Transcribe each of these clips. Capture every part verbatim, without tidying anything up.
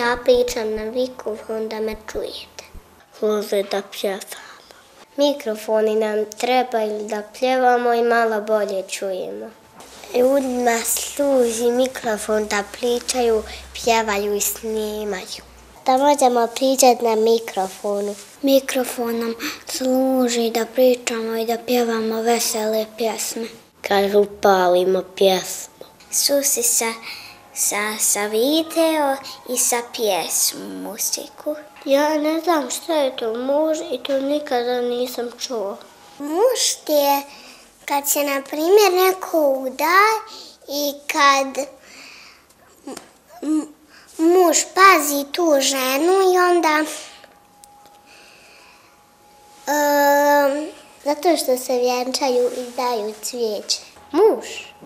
Ja pričam na mikrofon da me čujete. Može da pjevamo. Mikrofoni nam trebaju da pjevamo i malo bolje čujemo. Ljudima služi mikrofon da pričaju, pjevaju i snimaju. Da možemo pričati na mikrofonu. Mikrofon nam služi da pričamo i da pjevamo vesele pjesme. Kad upalimo pjesmu. Susi sa, sa, sa video i sa pjesmu, muziku. Ja ne znam što je to muž i to nikada nisam čuo. Muž je kad se, na primjer, neko uda i kad muž pazi tu ženu i onda um, zato što se vjenčaju i daju cvijeće. Muž.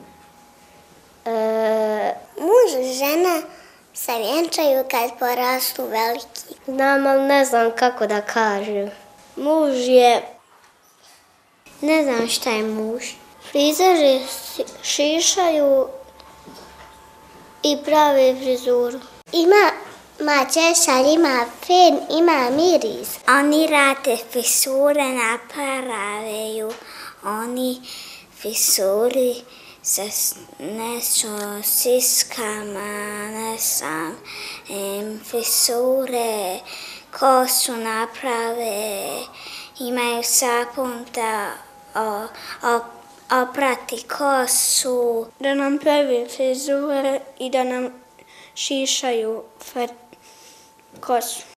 E, muž i žena se vjenčaju kad porastu veliki. Znam, ali ne znam kako da kažem. Muž je... Ne znam šta je muž. Frizeri šišaju i prave frizuru. Ima, ima češalj, ima fen, ima miris. Oni rade frizure, napravaju. Oni frizuri se nešto siskama, ne znam, frizure, kosu naprave, imaju sapun da o, o, oprati kosu. Da nam pravi frizure i da nam šišaju kosu.